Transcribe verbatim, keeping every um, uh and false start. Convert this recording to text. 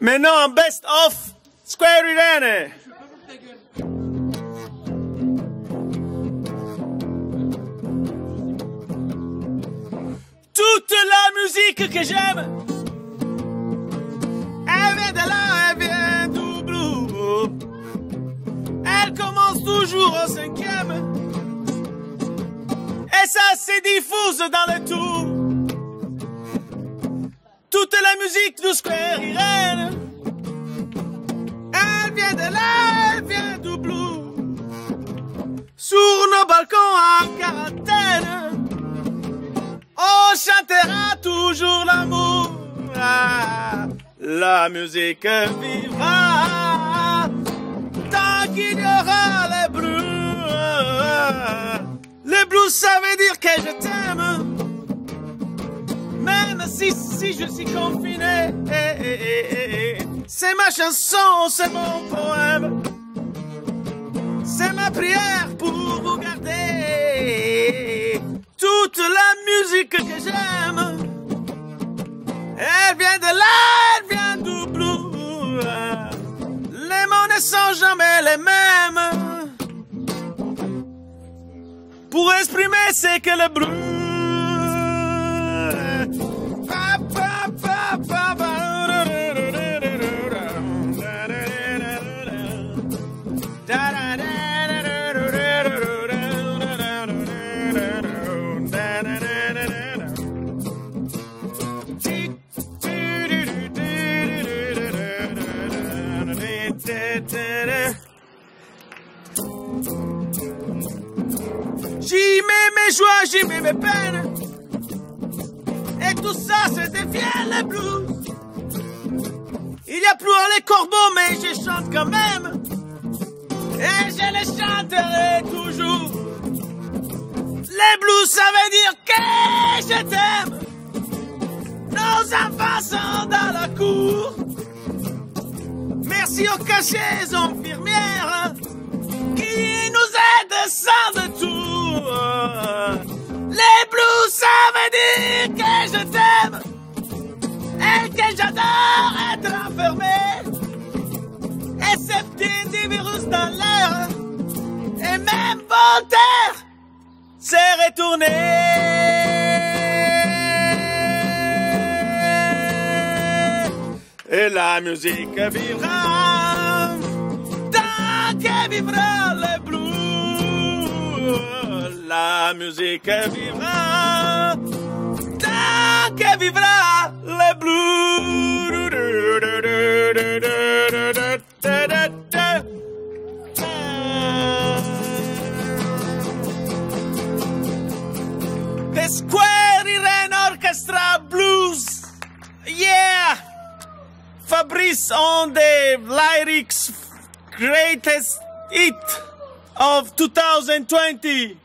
Mais non, best of Square Irene. Toute la musique que j'aime, elle vient de là, elle vient du blues. Elle commence toujours au cinquième, et ça se diffuse dans le tout. Toute la musique du Square Irene, elle vient de là, elle vient du blues. Sur nos balcons en quarantaine, on chantera toujours l'amour. Ah, la musique vivra tant qu'il y aura les blues. Les blues, ça veut dire que je t'aime, même si, si je suis confiné. C'est ma chanson, c'est mon poème, c'est ma prière pour vous garder. Toute la musique que j'aime, elle vient de là, elle vient du blues. Les mots ne sont jamais les mêmes pour exprimer ce que le blues. Pa, pa, pa, pa, pa. J'y mets mes joies, j'y mets mes peines, et tout ça, ça devient le blues. Il n'y a plus les corbeaux, mais je chante quand même, et je les chanterai toujours. Les blues, ça veut dire que je t'aime. Nos enfants sont dans la cour. Merci aux cachets infirmières qui nous aident sans détour. Les blues, ça veut dire que je t'aime et que j'adore être enfermé. Et ces petits virus dans l'air, et même Voltaire s'est retourné. Et la musique vivra tant que vivra le blues. La musique vivra tant que vivra le blues. The Square Irene Orchestra Blues. Yeah! Fabrice on the lyrics greatest hit of two thousand twenty.